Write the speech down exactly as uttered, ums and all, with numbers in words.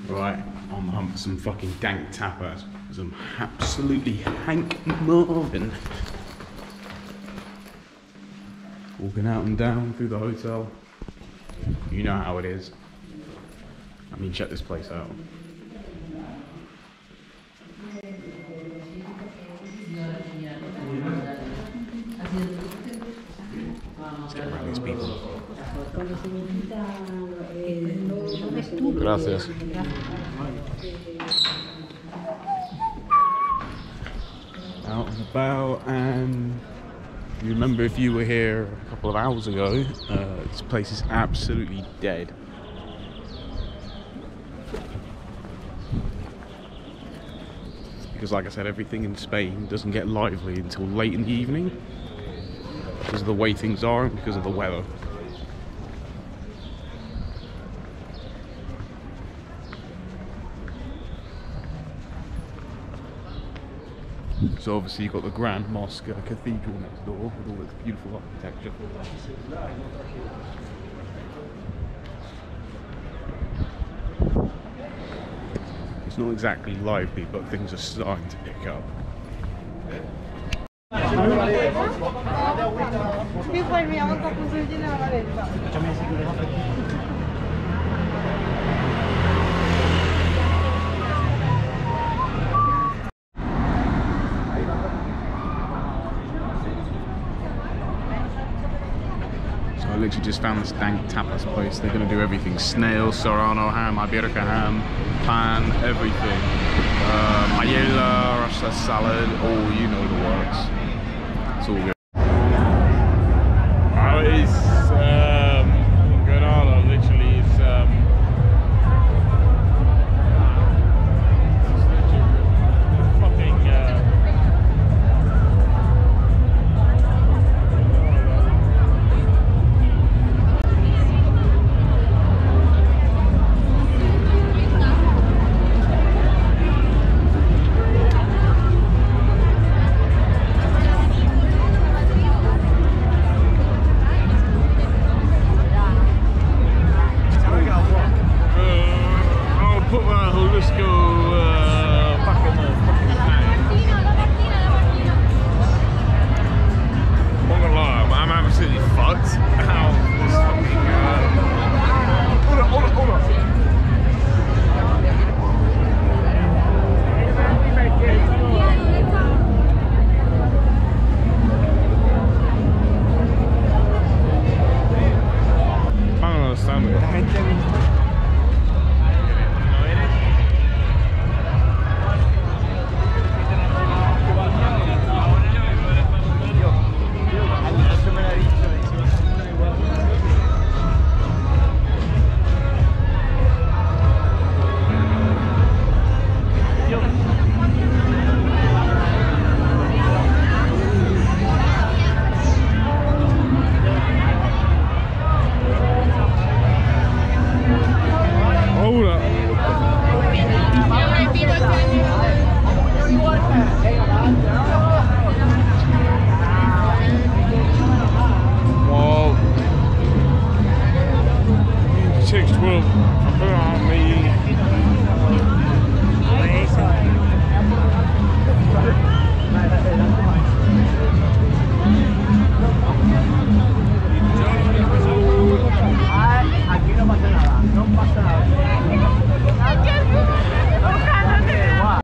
Right, on the hunt for some fucking dank tapas. Some absolutely Hank Marvin. Walking out and down through the hotel. You know how it is. I mean, check this place out. Let's get around these people. Gracias. Out and about, and you remember if you were here a couple of hours ago, uh, this place is absolutely dead. Because like I said, everything in Spain doesn't get lively until late in the evening because of the way things are and because of the weather. So obviously you've got the Grand Mosque, uh, Cathedral next door with all its beautiful architecture. It's not exactly lively, but things are starting to pick up. I literally just found this Dank Tapas place. They're going to do everything. Snail, serrano ham, iberica ham, pan, everything. Uh, paella, rasa salad, oh, you know the works. It's all good.